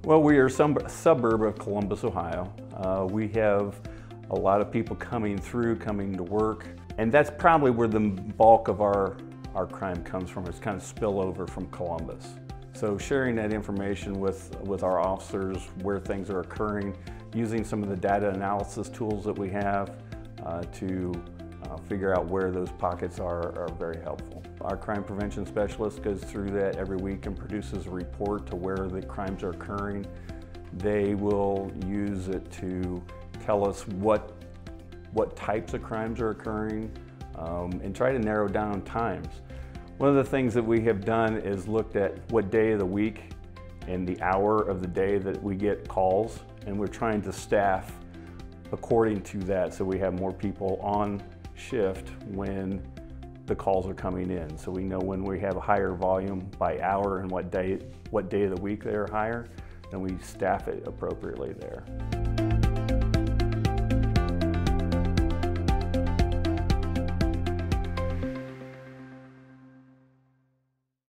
Well, we are some suburb of Columbus, Ohio. We have a lot of people coming to work, and that's probably where the bulk of our crime comes from. It's kind of spillover from Columbus. So sharing that information with our officers, where things are occurring, using some of the data analysis tools that we have to figure out where those pockets are very helpful. Our crime prevention specialist goes through that every week and produces a report to where the crimes are occurring. They will use it to tell us what types of crimes are occurring and try to narrow down times. One of the things that we have done is looked at what day of the week and the hour of the day that we get calls, and we're trying to staff according to that so we have more people on shift when the calls are coming in. So we know when we have a higher volume by hour and what day of the week they are higher, and we staff it appropriately there.